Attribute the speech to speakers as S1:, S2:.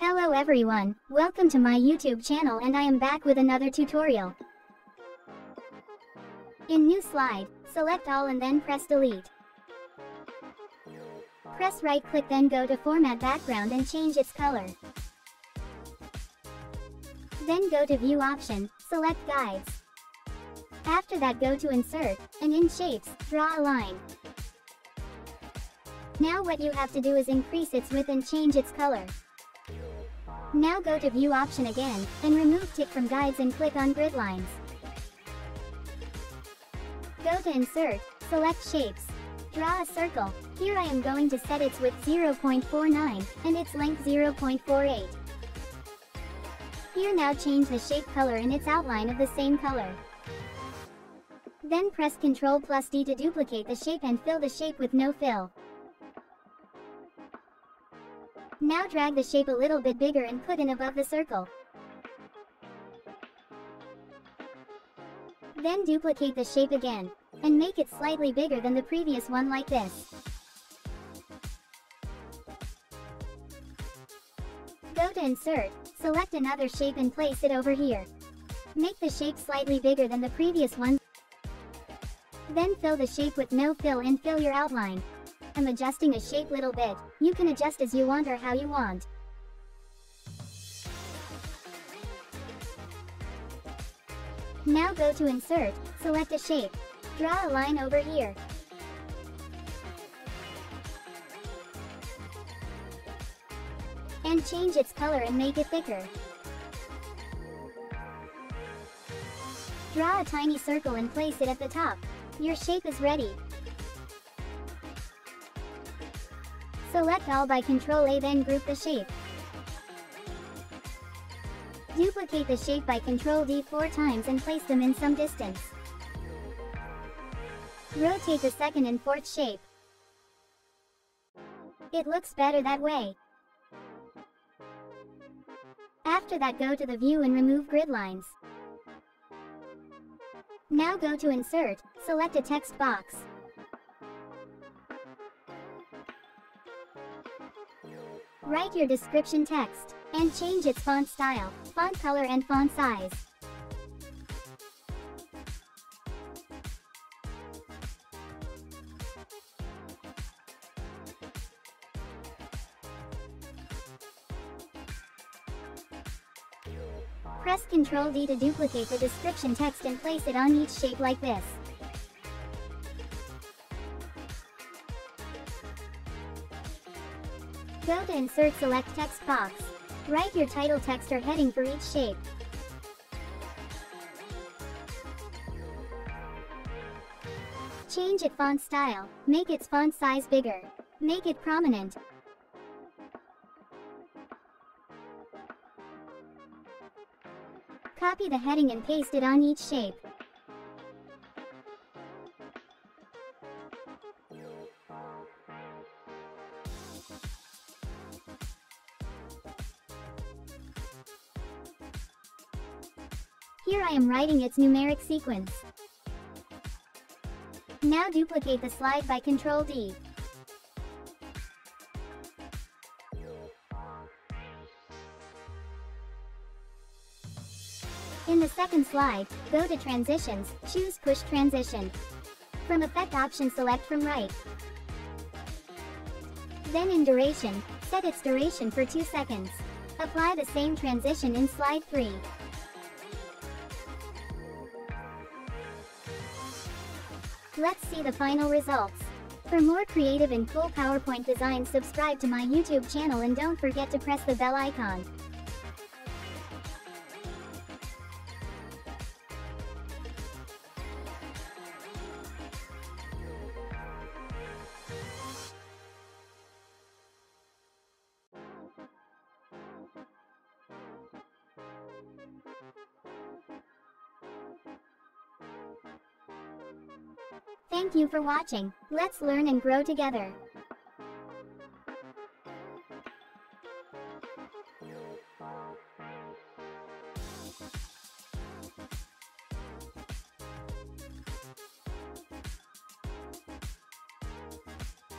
S1: Hello everyone, welcome to my YouTube channel and I am back with another tutorial. In new slide, select all and then press delete. Press right click then go to format background and change its color. Then go to view option, select guides. After that go to insert, and in shapes, draw a line. Now what you have to do is increase its width and change its color. Now go to view option again, and remove tick from guides and click on grid lines. Go to insert, select shapes. Draw a circle. Here I am going to set its width 0.49, and its length 0.48. Here now change the shape color and its outline of the same color. Then press Ctrl+D to duplicate the shape and fill the shape with no fill. Now drag the shape a little bit bigger and put in above the circle. Then duplicate the shape again, and make it slightly bigger than the previous one like this. Go to insert, select another shape and place it over here. Make the shape slightly bigger than the previous one. Then fill the shape with no fill and fill your outline. I'm adjusting a shape little bit, you can adjust as you want or how you want. Now go to insert, select a shape. Draw a line over here. And change its color and make it thicker. Draw a tiny circle and place it at the top. Your shape is ready. Select all by Ctrl+A then group the shape. Duplicate the shape by Ctrl+D 4 times and place them in some distance. Rotate the second and fourth shape. It looks better that way. After that go to the view and remove grid lines. Now go to insert, select a text box. Write your description text, and change its font style, font color and font size. Press Ctrl+D to duplicate the description text and place it on each shape like this. Go to insert select text box. Write your title text or heading for each shape. Change its font style, make its font size bigger. Make it prominent. Copy the heading and paste it on each shape. Here I am writing its numeric sequence. Now duplicate the slide by Ctrl+D. In the second slide, go to Transitions, choose Push Transition. From Effect option select from right. Then in Duration, set its duration for 2 seconds. Apply the same transition in slide 3. Let's see the final results. For more creative and cool PowerPoint designs, subscribe to my YouTube channel and don't forget to press the bell icon. Thank you for watching. Let's learn and grow together.